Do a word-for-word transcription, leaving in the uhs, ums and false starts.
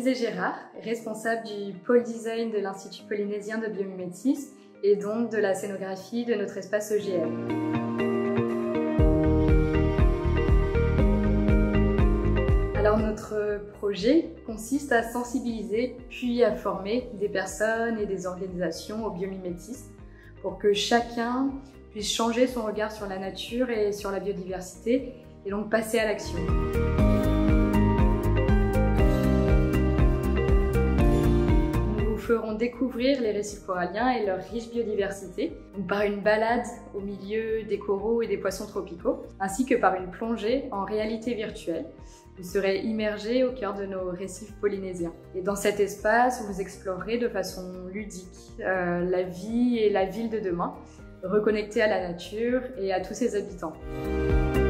Alizé Gérard, responsable du pôle design de l'Institut polynésien de biomimétisme et donc de la scénographie de notre espace E G L. Alors notre projet consiste à sensibiliser puis à former des personnes et des organisations au biomimétisme pour que chacun puisse changer son regard sur la nature et sur la biodiversité et donc passer à l'action. Nous ferons découvrir les récifs coralliens et leur riche biodiversité, donc par une balade au milieu des coraux et des poissons tropicaux, ainsi que par une plongée en réalité virtuelle. Vous serez immergé au cœur de nos récifs polynésiens. Et dans cet espace, vous explorerez de façon ludique euh, la vie et la ville de demain, reconnectée à la nature et à tous ses habitants.